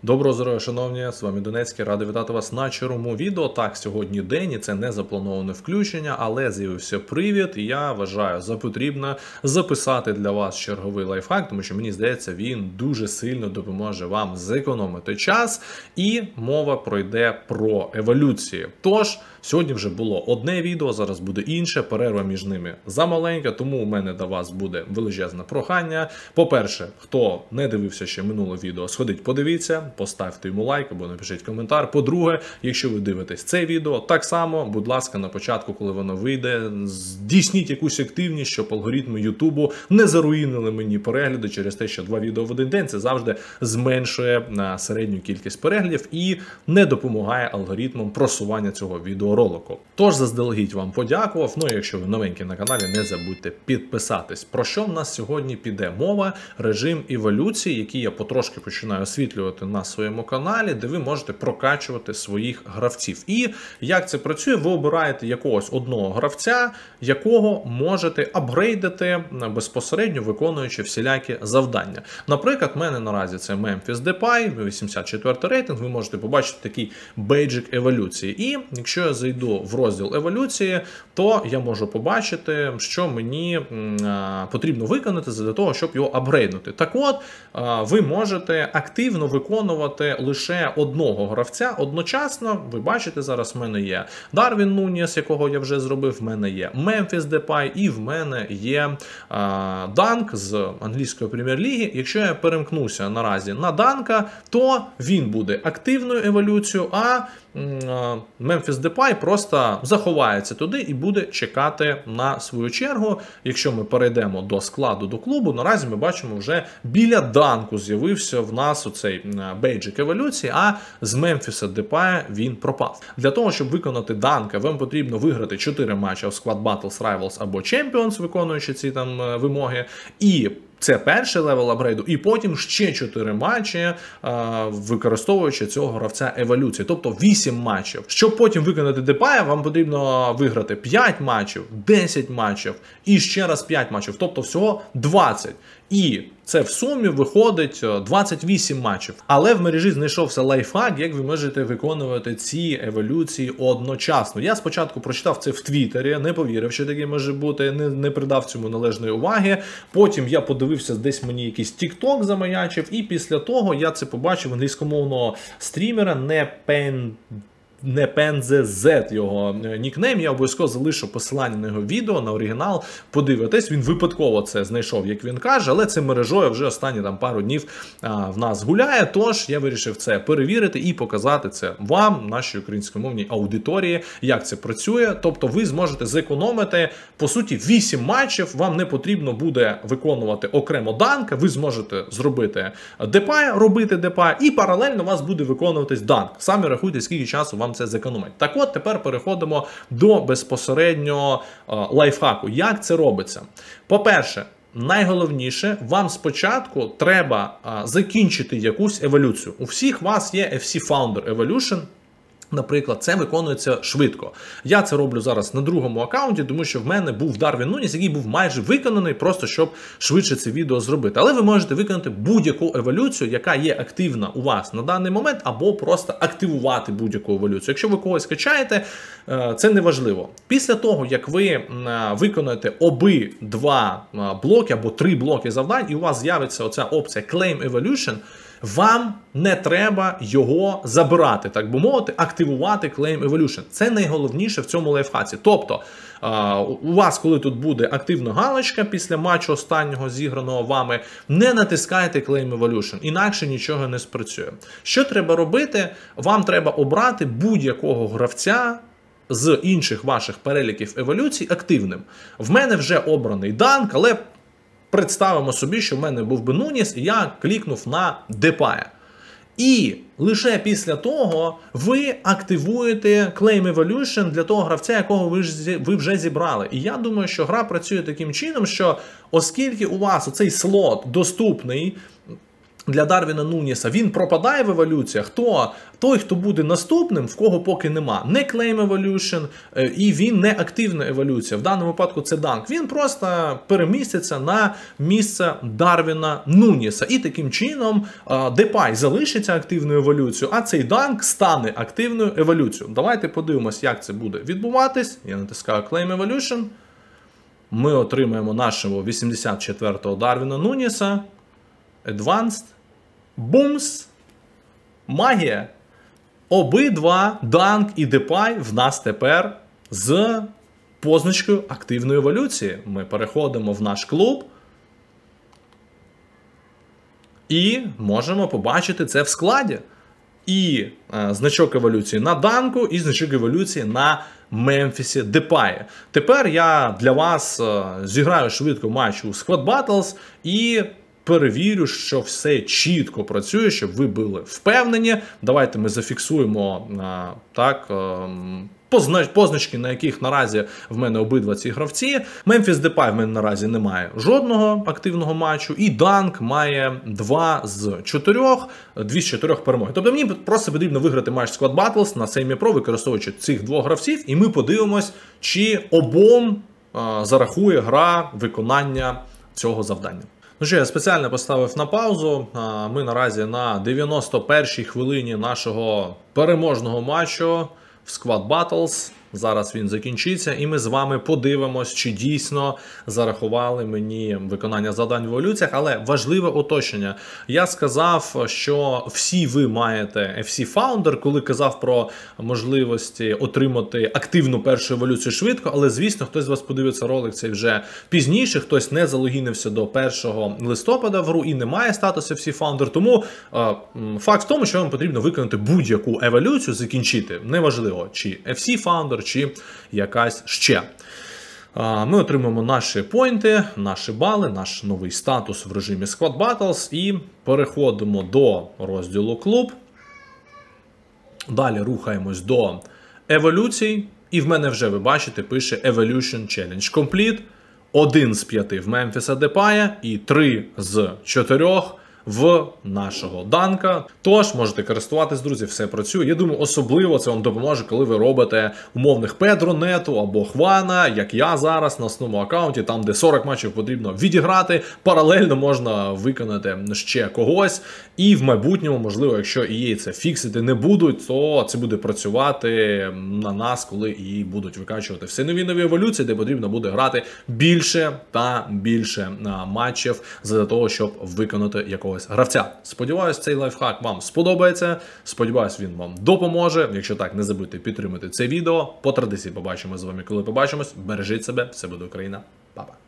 Доброго здоров'я, шановні, з вами Донецький, радий вітати вас на черговому відео. Так, сьогодні день, і це не заплановане включення, але з'явився привід, і я вважаю за потрібно записати для вас черговий лайфхак, тому що мені здається, він дуже сильно допоможе вам зекономити час, і мова пройде про еволюції. Тож, сьогодні вже було одне відео, зараз буде інше, перерва між ними замаленька, тому у мене до вас буде величезне прохання. По-перше, хто не дивився ще минуле відео, сходіть, подивіться, поставте йому лайк або напишіть коментар. По-друге, якщо ви дивитесь це відео, так само, будь ласка, на початку, коли воно вийде, здійсніть якусь активність, щоб алгоритми Ютубу не заруїнили мені перегляди через те, що 2 відео в один день, це завжди зменшує середню кількість переглядів і не допомагає алгоритмам просування цього відеоролику. Тож, заздалегідь вам подякував, ну і якщо ви новенькі на каналі, не забудьте підписатись. Про що в нас сьогодні піде мова? Режим еволюції, який я потрошки починаю освітлювати на своєму каналі, де ви можете прокачувати своїх гравців. І як це працює? Ви обираєте якогось одного гравця, якого можете апгрейдити безпосередньо виконуючи всілякі завдання. Наприклад, в мене наразі це Memphis Depay, 84 рейтинг, ви можете побачити такий бейджик еволюції. І якщо я зайду в розділ еволюції, то я можу побачити, що мені потрібно виконати для того, щоб його апгрейднути. Так от, ви можете активно виконувати лише одного гравця одночасно. Ви бачите, зараз в мене є Дарвін Нуніс, якого я вже зробив, в мене є Memphis Depay і в мене є Данк з англійської прем'єр-ліги. Якщо я перемкнуся наразі на Данка, то він буде активною еволюцією, а Memphis Depay просто заховається туди і буде чекати на свою чергу. Якщо ми перейдемо до складу, до клубу, наразі ми бачимо, вже біля Данку з'явився в нас оцей бейджик еволюції, а з Memphis Depay він пропав. Для того, щоб виконати Данка, вам потрібно виграти 4 матчі в Squad Battles, Rivals або Champions, виконуючи ці там вимоги, і це перший левел апгрейду, і потім ще 4 матчі, використовуючи цього гравця еволюції. Тобто 8 матчів. Щоб потім виконати Депая, вам потрібно виграти 5 матчів, 10 матчів і ще раз 5 матчів. Тобто всього 20. І це в сумі виходить 28 матчів. Але в мережі знайшовся лайфхак, як ви можете виконувати ці еволюції одночасно. Я спочатку прочитав це в Твіттері, не повірив, що таке може бути, не придав цьому належної уваги. Потім я подивився, десь мені якийсь TikTok замаячив, і після того я це побачив англійськомовного стрімера NePenZZ його нікнейм, я обов'язково залишу посилання на його відео, на оригінал, подивитесь, він випадково це знайшов, як він каже, але це мережою вже останні там пару днів в нас гуляє, тож я вирішив це перевірити і показати це вам, нашій українськомовній аудиторії, як це працює, тобто ви зможете зекономити, по суті, 8 матчів, вам не потрібно буде виконувати окремо Данка, ви зможете зробити Депая, робити Депая, і паралельно у вас буде виконуватись Данк. Самі рахуйте, скільки часу вам це зекономить. Так от, тепер переходимо до безпосередньо лайфхаку. Як це робиться? По-перше, найголовніше, вам спочатку треба закінчити якусь еволюцію. У всіх вас є FC Founder Evolution. Наприклад, це виконується швидко. Я це роблю зараз на другому аккаунті, тому що в мене був Дарвін Нуніс, який був майже виконаний, просто щоб швидше це відео зробити. Але ви можете виконати будь-яку еволюцію, яка є активна у вас на даний момент, або просто активувати будь-яку еволюцію. Якщо ви когось качаєте, це не важливо. Після того, як ви виконаєте обидва блоки або 3 блоки завдань, і у вас з'явиться оця опція Claim Evolution, вам не треба його забирати, так би мовити, активувати Claim Evolution. Це найголовніше в цьому лайфхаці. Тобто, у вас, коли тут буде активна галочка після матчу останнього зіграного вами, не натискайте Claim Evolution, інакше нічого не спрацює. Що треба робити? Вам треба обрати будь-якого гравця з інших ваших переліків еволюцій активним. В мене вже обраний Данк, але представимо собі, що в мене був би Нуніс, і я клікнув на Депая. І лише після того ви активуєте Claim Evolution для того гравця, якого ви вже зібрали. І я думаю, що гра працює таким чином, що оскільки у вас оцей слот доступний для Дарвіна Нуніса, він пропадає в еволюціях, то той, хто буде наступним, в кого поки нема, не Claim Evolution, і він не активна еволюція. В даному випадку це данк. Він просто переміститься на місце Дарвіна Нуніса. І таким чином Депай залишиться активною еволюцією, а цей данк стане активною еволюцією. Давайте подивимось, як це буде відбуватись. Я натискаю Claim Evolution. Ми отримаємо нашого 84-го Дарвіна Нуніса. Advanced. Бумс! Магія! Обидва данк і Депай в нас тепер з позначкою активної еволюції. Ми переходимо в наш клуб і можемо побачити це в складі. І значок еволюції на данку, і значок еволюції на Мемфісі Депаї. Тепер я для вас зіграю швидко матч у Squad Battles і перевірю, що все чітко працює, щоб ви були впевнені. Давайте ми зафіксуємо позначки, на яких наразі в мене обидва ці гравці. Мемфіс Депай в мене наразі немає жодного активного матчу, і данк має 2 з 4 перемоги. Тобто мені просто потрібно виграти матч Squad Battles на Semi Pro, використовуючи цих двох гравців, і ми подивимось, чи обом зарахує гра виконання цього завдання. Ну що, я спеціально поставив на паузу. Ми наразі на 91-й хвилині нашого переможного матчу в Squad Battles. Зараз він закінчиться, і ми з вами подивимось, чи дійсно зарахували мені виконання завдань в еволюціях. Але важливе уточнення. Я сказав, що всі ви маєте FC Founder, коли казав про можливості отримати активну першу еволюцію швидко, але, звісно, хтось з вас подивиться ролик цей вже пізніше, хтось не залогінився до 1 листопада в гру і не має статусу FC Founder, тому факт в тому, що вам потрібно виконати будь-яку еволюцію, закінчити, неважливо, чи FC Founder, чи якась ще. Ми отримаємо наші поінти, наші бали, наш новий статус в режимі Squad Battles і переходимо до розділу клуб. Далі рухаємось до еволюцій. І в мене вже, ви бачите, пише Evolution Challenge Complete. 1 з 5 в Мемфіса Депая і 3 з 4 в нашого данка. Тож, можете користуватись, друзі, все працює. Я думаю, особливо це вам допоможе, коли ви робите умовних Педронету або Хвана, як я зараз на основному аккаунті, там, де 40 матчів потрібно відіграти, паралельно можна виконати ще когось. І в майбутньому, можливо, якщо EA це фіксити не будуть, то це буде працювати на нас, коли EA будуть викачувати все нові еволюції, де потрібно буде грати більше та більше матчів для того, щоб виконати якогось гравця. Сподіваюсь, цей лайфхак вам сподобається. Сподіваюсь, він вам допоможе. Якщо так, не забудьте підтримати це відео. По традиції побачимо з вами, коли побачимось. Бережіть себе, все буде Україна. Па-па.